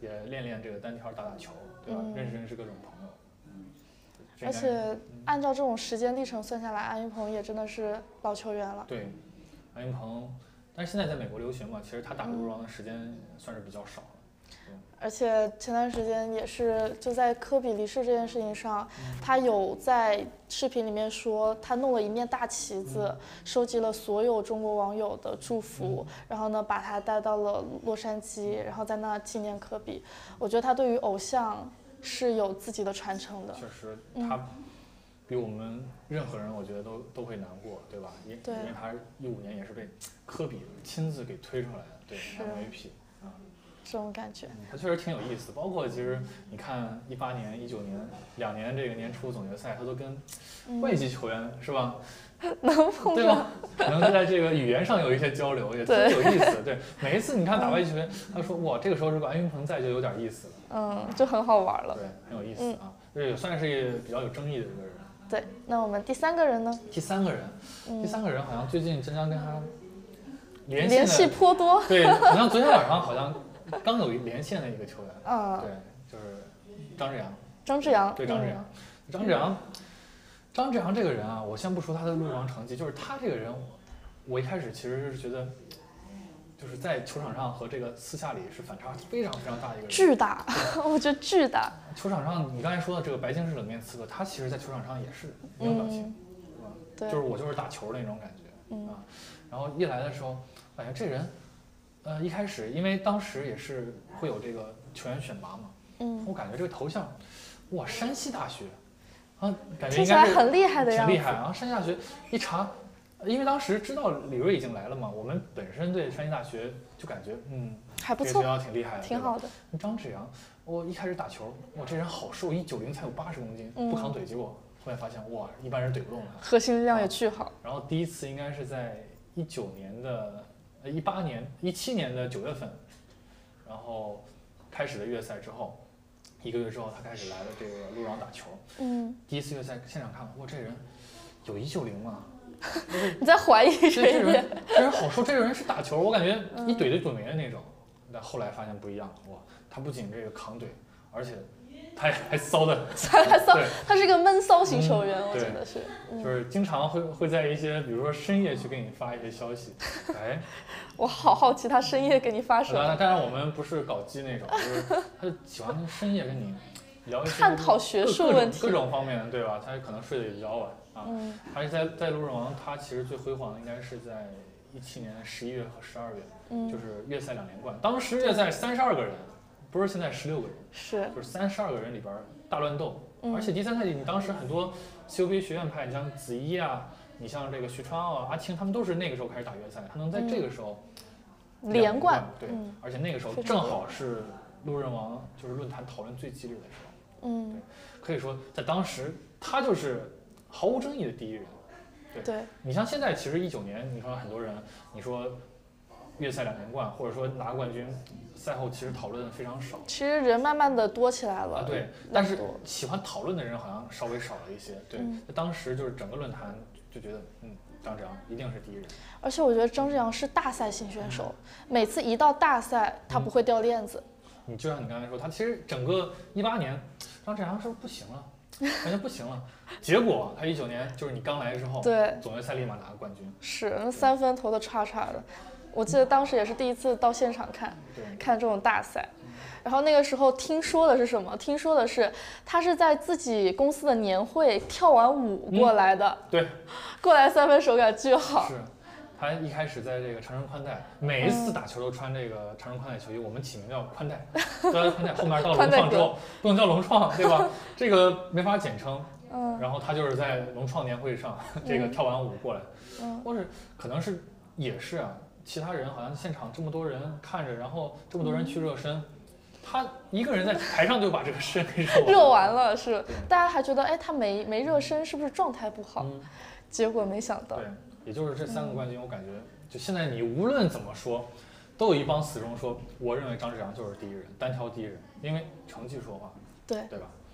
也练练这个单挑打打球，对吧？ 嗯、 认识认识各种朋友。嗯， 而且按照这种时间历程算下来，安云鹏也真的是老球员了。 对，安云鹏，但是现在在美国留学嘛，其实他打鹿茸的时间算是比较少了。嗯、 而且前段时间也是就在科比离世这件事情上，嗯、他有在视频里面说，他弄了一面大旗子，嗯、收集了所有中国网友的祝福，嗯、然后呢把他带到了洛杉矶，然后在那纪念科比。我觉得他对于偶像是有自己的传承的。 确实，他比我们任何人我觉得都都会难过，对吧？因对因为他一五年也是被科比亲自给推出来的，对 M V P。 这种感觉、 嗯，他确实挺有意思。包括其实你看一八年、一九年两年这个年初总决赛，他都跟外籍球员、嗯、是吧？ 能碰对吧？能在这个语言上有一些交流，也特别有意思。对，每一次你看打外籍球员，他说哇，这个时候如果安云鹏在，就有点意思了。 嗯，就很好玩了。 对，很有意思啊。这、嗯、也算是比较有争议的一个人。 对，那我们第三个人呢？ 第三个人，嗯、第三个人好像最近真将跟他联系联系颇多。 对，好像昨天晚上好像。刚有连线的一个球员， 嗯， 对，就是张志扬。 张志扬， 对张志扬，嗯、张志扬，张志扬这个人啊，我先不说他的鹿茸成绩，就是他这个人，我一开始其实是觉得，就是在球场上和这个私下里是反差非常非常大的一个人。 巨大，我觉得巨大。 球场上，你刚才说的这个白金式冷面刺客，他其实在球场上也是没有表情， 嗯、 是吧？ 对， 就是我就是打球的那种感觉， 嗯、 啊，然后一来的时候，感觉这人。呃，一开始因为当时也是会有这个球员选拔嘛， 嗯， 我感觉这个头像，哇，山西大学，啊，感觉听起来很厉害的样子， 挺厉害啊！山西大学一查，因为当时知道李锐已经来了嘛，我们本身对山西大学就感觉，嗯， 还不错， 这个学校挺厉害的， 挺好的。 张志扬，我一开始打球，哇，这人好瘦，一九零才有八十公斤， 嗯、 不扛怼，结果后面发现，哇，一般人怼不动他， 核心力量也巨好。 啊、然后第一次应该是在一九年的。呃，一八年、一七年的九月份，然后开始了月赛之后，一个月之后，他开始来了这个鹿茸打球。 嗯， 第一次月赛现场看，哇，这人有一九零吗？ 你在怀疑谁？ 这人，这人好瘦，这个人是打球，我感觉一怼就怼没的那种。但后来发现不一样，哇，他不仅这个扛怼，而且他还还骚的， 他还骚，他是一个闷骚型球员， 嗯、 我觉得是， 嗯、就是经常会会在一些，比如说深夜去给你发一些消息，哎， 我好好奇他深夜给你发什么。 当然我们不是搞基那种，就是他喜欢深夜跟你聊一些探讨学术问题， 各种方面，对吧？他可能睡得也比较晚啊。 嗯， 而且在在鹿茸，他其实最辉煌的应该是在一七年的十一月和十二月， 嗯， 就是月赛两连冠，当时月赛三十二个人。不是现在十六个人， 是就是三十二个人里边大乱斗， 嗯、 而且第三赛季你当时很多 C U B A 学院派，你像子怡啊，你像这个徐川傲啊、阿青，他们都是那个时候开始打月赛，他能在这个时候、 嗯、连冠， 对、 嗯， 而且那个时候正好是路人王就是论坛讨论最激烈的时候， 嗯， 对，可以说在当时他就是毫无争议的第一人，对， 对你像现在其实一九年，你说很多人，你说月赛两连冠，或者说拿冠军。赛后其实讨论的非常少， 其实人慢慢的多起来了， 啊、对，但是喜欢讨论的人好像稍微少了一些，对， 嗯、 当时就是整个论坛就觉得，嗯，张志扬一定是第一人。 而且我觉得张志扬是大赛型选手，嗯、每次一到大赛他不会掉链子。 嗯、你就像你刚才说，他其实整个一八年，张志扬是不是不行了？感觉不行了，结果他一九年就是你刚来之后， 对， 总决赛立马拿个冠军， 是那三分投的叉叉的。我记得当时也是第一次到现场看，看这种大赛，然后那个时候听说的是什么？听说的是他是在自己公司的年会跳完舞过来的， 嗯、对， 过来三分手感巨好。 是，他一开始在这个长城宽带，每一次打球都穿这个长城宽带球衣，我们起名叫宽带，都叫宽带，后面到龙创之后不能叫龙创，对吧？这个没法简称。 嗯， 然后他就是在龙创年会上这个跳完舞过来， 嗯， 或者可能是也是啊。其他人好像现场这么多人看着，然后这么多人去热身，嗯、他一个人在台上就把这个身给热完了。 热完了是，大家还觉得哎他没没热身是不是状态不好？ 嗯、 结果没想到。 对，也就是这三个冠军，我感觉、嗯、就现在你无论怎么说，都有一帮死忠说，我认为张志扬就是第一人，单挑第一人，因为成绩说话， 对对吧？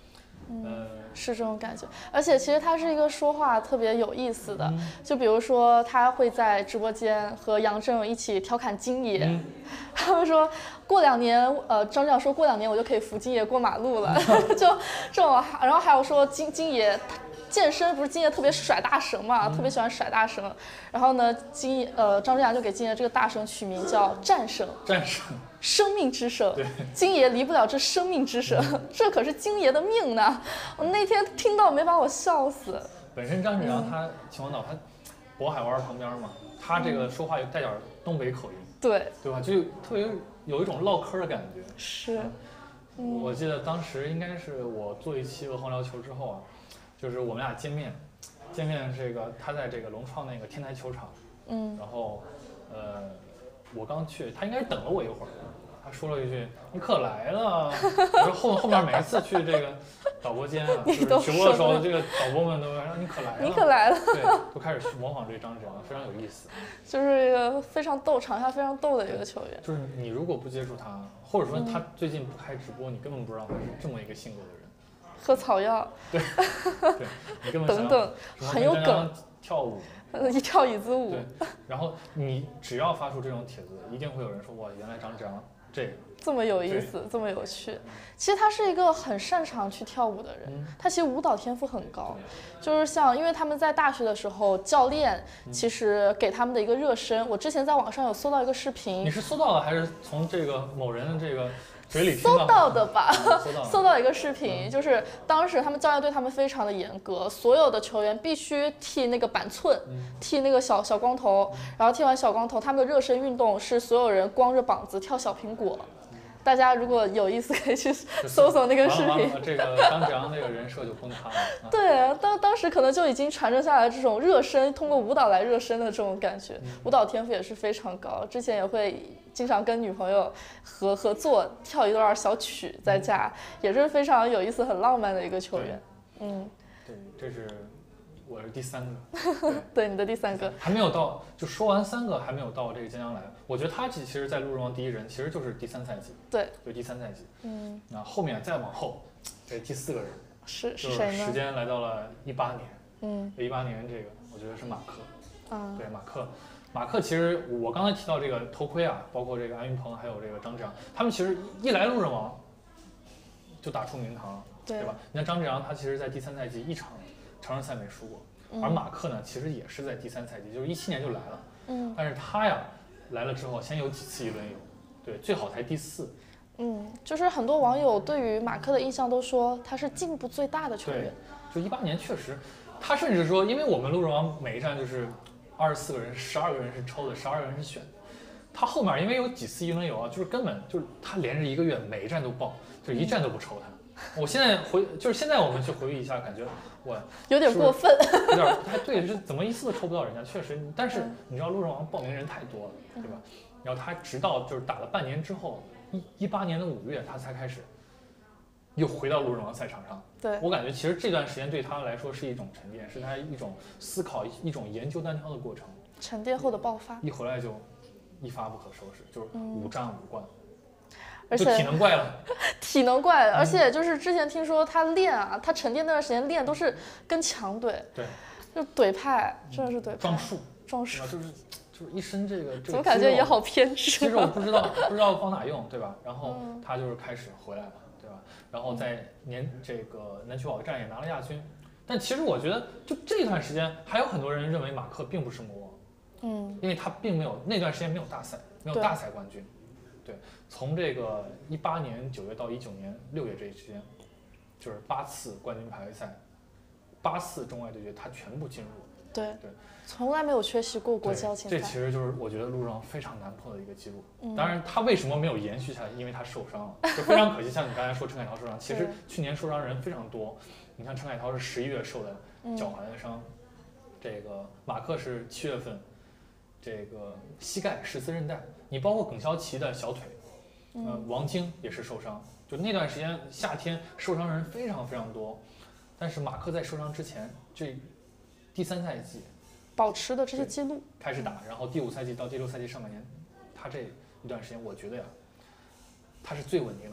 嗯、 呃， 是这种感觉。而且其实他是一个说话特别有意思的， 嗯、 就比如说他会在直播间和杨振勇一起调侃金爷， 嗯、 他们说过两年，呃，张志阳说过两年我就可以扶金爷过马路了，就这种，然后还有说金金爷。健身不是金爷特别甩大绳嘛，嗯、特别喜欢甩大绳。然后呢，金呃张志阳就给金爷这个大绳取名叫战绳， 战绳， 生命之绳。 对， 金爷离不了这生命之绳，嗯、这可是金爷的命呢。我那天听到没把我笑死。 本身张志阳他秦皇岛他渤海湾旁边嘛，他这个说话有带点东北口音， 对对吧？就特别有一种唠嗑的感觉。 是， 嗯、我记得当时应该是我做一期《鹅黄聊球》之后啊。就是我们俩见面，见面这个他在这个龙创那个天台球场， 嗯， 然后，呃，我刚去，他应该等了我一会儿，他说了一句：“你可来了。”我说后后面每一次去这个导播间啊，就是直播的时候，这个导播们都说：“你可来了。” 你可来了， 对，都开始模仿这张志阳，非常有意思。 就是一个非常逗，场下非常逗的一个球员。 就是你如果不接触他，或者说他最近不开直播，你根本不知道他是这么一个性格的人。 喝草药， 对，对，你根本等等，很有梗， 跳舞， 一跳椅子舞。 对，然后你只要发出这种帖子，一定会有人说哇，原来张志阳这个这么有意思，这么有趣。其实他是一个很擅长去跳舞的人， 嗯、 他其实舞蹈天赋很高，就是像因为他们在大学的时候，教练其实给他们的一个热身，我之前在网上有搜到一个视频。 你是搜到了还是从这个某人的这个？ 搜到的吧， 嗯、 搜到一个视频，嗯、就是当时他们教练对他们非常的严格，所有的球员必须剃那个板寸， 嗯、 剃那个小小光头，然后剃完小光头，他们的热身运动是所有人光着膀子跳小苹果。大家如果有意思，可以去搜搜那个视频。 这个张志阳那个人设就崩塌了。啊、 对，当当时可能就已经传承下来这种热身，通过舞蹈来热身的这种感觉， 嗯、 舞蹈天赋也是非常高。之前也会经常跟女朋友合合作跳一段小曲在家，嗯、也是非常有意思、很浪漫的一个球员。嗯， 对，这是我是第三个。 对, 对，你的第三个还没有到，就说完三个还没有到这个江江来。我觉得他其实，在鹿人王第一人其实就是第三赛季。 对， 就第三赛季。 嗯， 那后面再往后，这第四个人是是谁呢？ 时间来到了一八年。 嗯， 一八年这个我觉得是马克。 嗯， 对，马克。马克其实我刚才提到这个头盔啊，包括这个安云鹏还有这个张志阳，他们其实一来鹿人王就打出名堂，对, 对吧？你看张志阳，他其实在第三赛季一场常人赛没输过， 嗯、 而马克呢，其实也是在第三赛季，就是一七年就来了。 嗯， 但是他呀来了之后，先有几次一轮游，对，最好才第四。 嗯，就是很多网友对于马克的印象都说他是进步最大的球员。 对，就一八年确实，他甚至说，因为我们鹿人王每一站就是二十四个人，十二个人是抽的，十二个人是选的。他后面因为有几次一轮游啊，就是根本就是他连着一个月每一站都爆，就一站都不抽他。我现在回就是现在我们去回忆一下，感觉我有点过分， 有点哎对，是怎么一次都抽不到人家，确实。但是你知道鹿人王报名人太多了，对吧？然后他直到就是打了半年之后，一一八年的五月他才开始又回到鹿人王赛场上。 对， 我感觉其实这段时间对他来说是一种沉淀，是他一种思考、一种研究单挑的过程。 沉淀后的爆发， 一回来就一发不可收拾，就是五战五冠。 而且就体能怪了， 体能怪，而且就是之前听说他练啊，他沉淀那段时间练都是跟强怼， 对， 就怼派，真的是怼派， 撞树， 撞树， 就是就是一身这个这个， 怎么感觉也好偏执？ 肌肉不知道不知道往哪用，对吧？然后他就是开始回来了，对吧？然后在年这个南区保卫战也拿了亚军，但其实我觉得就这段时间还有很多人认为马克并不是魔王， 嗯， 因为他并没有那段时间没有大赛，没有大赛冠军。对，从这个一八年九月到一九年六月这一期间，就是八次冠军排位赛，八次中外对决，他全部进入。 对对， 从来没有缺席过国际邀请赛。 这其实就是我觉得鹿上非常难破的一个记录。 嗯、 当然，他为什么没有延续下来？因为他受伤了，就非常可惜。像你刚才说陈凯涛受伤，其实去年受伤人非常多。你看陈凯涛是十一月受的脚踝的伤，嗯、这个马克是七月份，这个膝盖十字韧带。你包括耿潇齐的小腿，呃，王晶也是受伤，就那段时间夏天受伤人非常非常多，但是马克在受伤之前，这第三赛季保持的这些记录开始打，然后第五赛季到第六赛季上半年，他这一段时间我觉得呀，他是最稳定的人。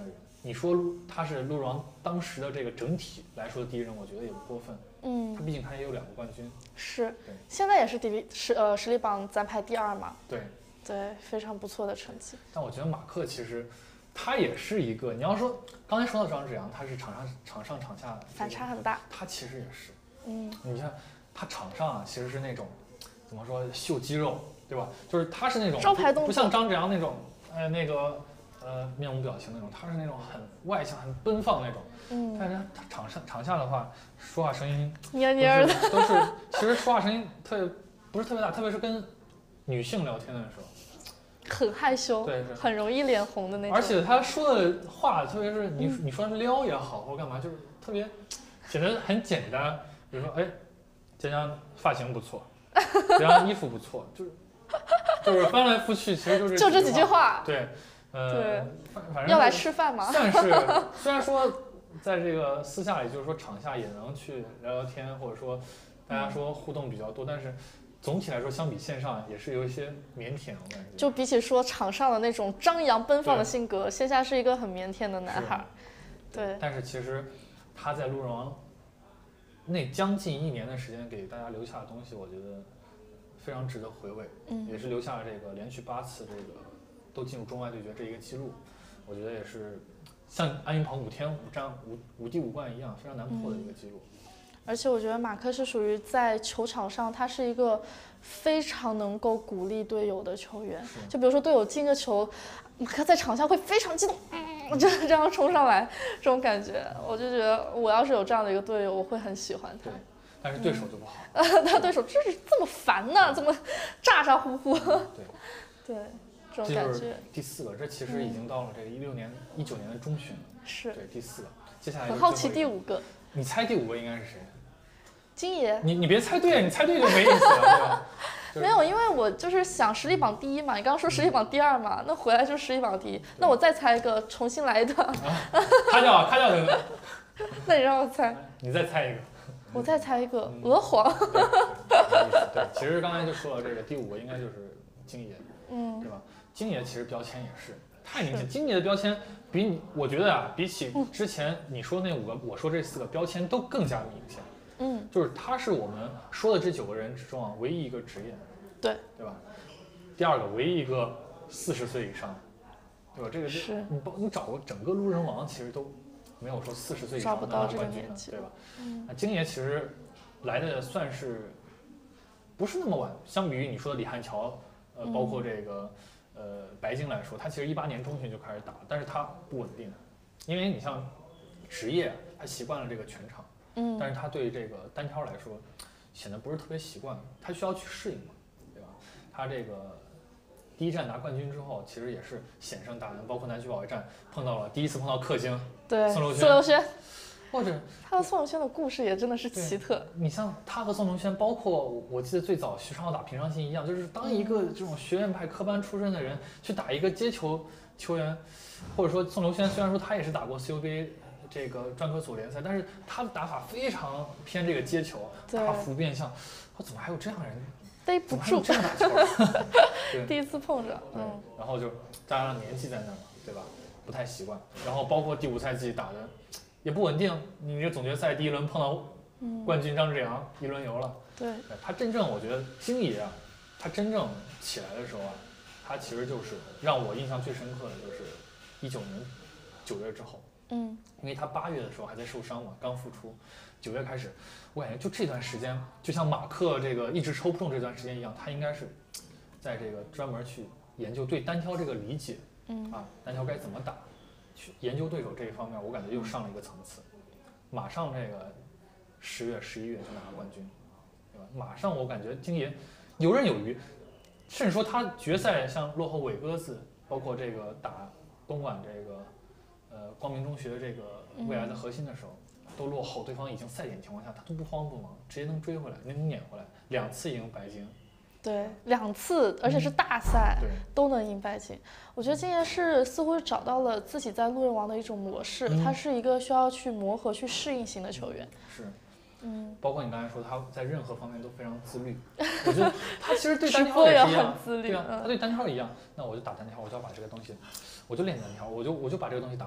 你说他是鹿茸当时的这个整体来说的第一人，我觉得也不过分。 嗯， 他毕竟他也有两个冠军。 是。 对。 现在也是第实呃实力榜咱排第二嘛。 对。 对，非常不错的成绩。 但我觉得马克其实，他也是一个，你要说刚才说到张志阳，他是场上场上场下反差很大。 他其实也是。 嗯。 你看他场上啊，其实是那种怎么说秀肌肉，对吧？就是他是那种招牌动作， 不像张志阳那种呃那个。呃，面无表情那种，他是那种很外向、很奔放那种。 嗯。 但是他场上场下的话，说话声音蔫蔫的， 都是其实说话声音特别不是特别大，特别是跟女性聊天的时候， 很害羞， 对， 很容易脸红的那种。 而且他说的话，特别是你、嗯、你说撩也好，或者干嘛，就是特别显得很简单。比如说，哎，江江发型不错，江江衣服不错，就是就是翻来覆去，其实就是就这几句话。 对。呃， 对， 反正要来吃饭吗？ 算是，虽然说在这个私下里，就是说场下也能去聊聊天，或者说大家说互动比较多，但是总体来说，相比线上也是有一些腼腆，我感觉。 就比起说场上的那种张扬奔放的性格，线下是一个很腼腆的男孩。对。 但是其实他在鹿茸那将近一年的时间给大家留下的东西，我觉得非常值得回味。 嗯。 也是留下了这个连续八次这个。都进入中外对决这一个记录，我觉得也是像安云鹏五天五战五五帝五冠一样非常难破的一个记录。 嗯、而且我觉得马克是属于在球场上，他是一个非常能够鼓励队友的球员。就比如说队友进个球，马克在场下会非常激动，嗯，就这样冲上来，这种感觉，我就觉得我要是有这样的一个队友，我会很喜欢他。 对，但是对手就不好。 嗯、他对手这是这么烦呢，怎么咋咋呼呼？ 对。 对。 这就是第四个，这其实已经到了这个一六年、一九年的中旬了。 是。 对，第四个，接下来很好奇第五个。 你猜第五个应该是谁？ 金爷。 你你别猜对，你猜对就没意思了，对吧？ 没有，因为我就是想实力榜第一嘛，你刚刚说实力榜第二嘛，那回来就实力榜第一，那我再猜一个重新来的。 卡掉，卡掉的。 那你让我猜。 你再猜一个。 我再猜一个，娥皇。 对，其实刚才就说了，这个第五个应该就是金爷， 嗯， 对吧？金爷其实标签也是太明显，金爷的标签比你，我觉得啊，比起之前你说那五个，我说这四个标签都更加明显。 嗯， 就是他是我们说的这九个人之中啊，唯一一个职业， 对， 对吧？第二个，唯一一个四十岁以上，对吧？这个是你包你找个整个路人王，其实都没有说四十岁以上的拿冠军的，对吧？ 嗯， 那金爷其实来的算是不是那么晚，相比于你说的李汉乔，呃，包括这个。呃，白金来说，他其实一八年中旬就开始打，但是他不稳定，因为你像职业，他习惯了这个全场， 嗯， 但是他对这个单挑来说，显得不是特别习惯，他需要去适应嘛，对吧？他这个第一站拿冠军之后，其实也是险胜大恩，包括南区保卫战碰到了第一次碰到氪星， 对， 宋宋留轩。 或者他和宋永轩的故事也真的是奇特。 你像他和宋永轩，包括我记得最早徐昌浩打平常心一样，就是当一个这种学院派科班出身的人去打一个接球球员，或者说宋留轩虽然说他也是打过 C U B A 这个专科组联赛，但是他的打法非常偏这个接球，大幅变向，我怎么还有这样人？ 逮不住， 这样打球？ 第一次碰着，嗯， 然后就加上年纪在那儿，对吧？不太习惯。然后包括第五赛季打的。也不稳定，你这总决赛第一轮碰到冠军张志阳，一轮游了。 对， 他真正我觉得星爷啊，他真正起来的时候啊，他其实就是让我印象最深刻的就是一九年九月之后， 嗯， 因为他八月的时候还在受伤嘛，刚复出，九月开始，我感觉就这段时间，就像马克这个一直抽不中这段时间一样，他应该是在这个专门去研究对单挑这个理解， 嗯啊，单挑该怎么打。去研究对手这一方面，我感觉又上了一个层次。马上这个十月、十一月就拿了冠军，对吧？马上我感觉金爷游刃有余，甚至说他决赛像落后伟鸽子，包括这个打东莞这个呃光明中学这个未来的核心的时候，嗯、都落后，对方已经赛点情况下，他都不慌不忙，直接能追回来，能撵回来，两次赢白金。 对，两次，而且是大赛， 嗯、 都能赢白金。我觉得金爷是似乎找到了自己在路人王的一种模式， 嗯、 他是一个需要去磨合、去适应型的球员。 是， 嗯， 包括你刚才说他在任何方面都非常自律，我觉得他其实对单挑也是一样，对啊，他对单挑一样。那我就打单挑，我就要把这个东西，我就练单挑，我就我就把这个东西打好，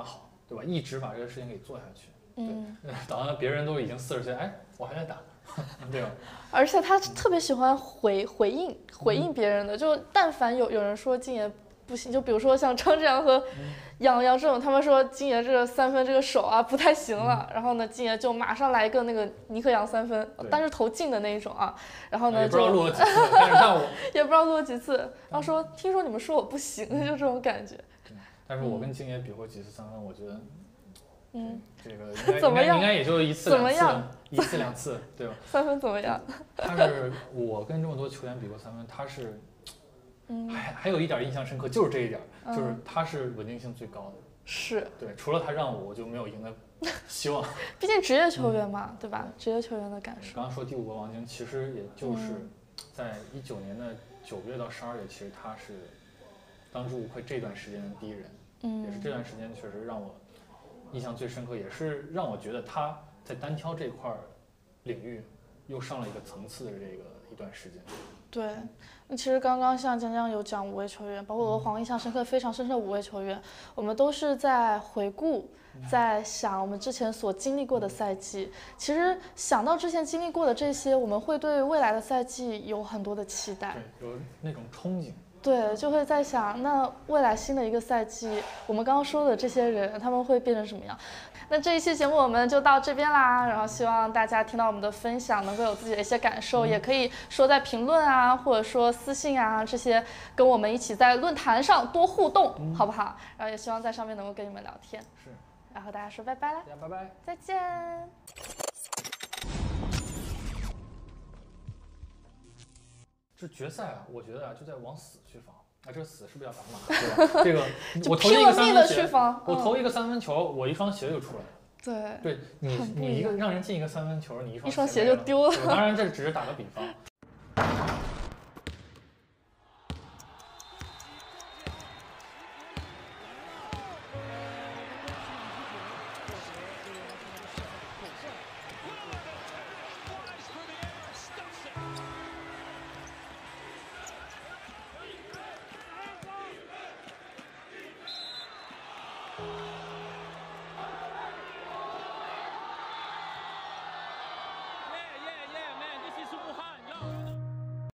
对吧？一直把这个事情给做下去。 嗯， 对，等到别人都已经四十岁，哎，我还在打，对吧？ 而且他特别喜欢回回应回应别人的，就但凡有有人说金爷不行，就比如说像张志阳和杨洋这种，他们说金爷这个三分这个手啊不太行了， 嗯、 然后呢金爷就马上来一个那个尼克杨三分，但是投进的那一种啊，然后呢也不知道就录了几次，但是让我也不知道录了几次，然后说听说你们说我不行，就这种感觉。 对，但是我跟金爷比过几次三分，我觉得。 嗯， 这个应该怎么样应该也就一次两次，一次两次，对吧？ 三分怎么样？ 他是我跟这么多球员比过三分，他是， 嗯， 还还有一点印象深刻，就是这一点， 嗯、 就是他是稳定性最高的。 是。 对，除了他让我，我就没有赢的希望。 毕竟职业球员嘛，嗯、对吧？职业球员的感受。 刚刚说第五个王晶，其实也就是在一九年的九月到十二月，其实他是当之无愧这段时间的第一人。 嗯， 也是这段时间确实让我印象最深刻，也是让我觉得他在单挑这块领域又上了一个层次的这个一段时间。 对，那其实刚刚像江江有讲五位球员，包括俄皇印象深刻、非常深刻的五位球员，我们都是在回顾，在想我们之前所经历过的赛季。其实想到之前经历过的这些，我们会对未来的赛季有很多的期待， 对，有那种憧憬。 对，就会在想，那未来新的一个赛季，我们刚刚说的这些人，他们会变成什么样？那这一期节目我们就到这边啦，然后希望大家听到我们的分享，能够有自己的一些感受，嗯、也可以说在评论啊，或者说私信啊这些，跟我们一起在论坛上多互动，嗯、好不好？然后也希望在上面能够跟你们聊天。 是。 然后大家说拜拜啦！ 大家拜拜， 再见。 这决赛啊，我觉得啊，就在往死去防啊，这个死是不是要打码，对吧？这个我投一个三分球，我投一个三分球，我一双鞋就出来了。 对， 对你你一个让人进一个三分球，你一一双鞋就丢了。 当然这只是打个比方。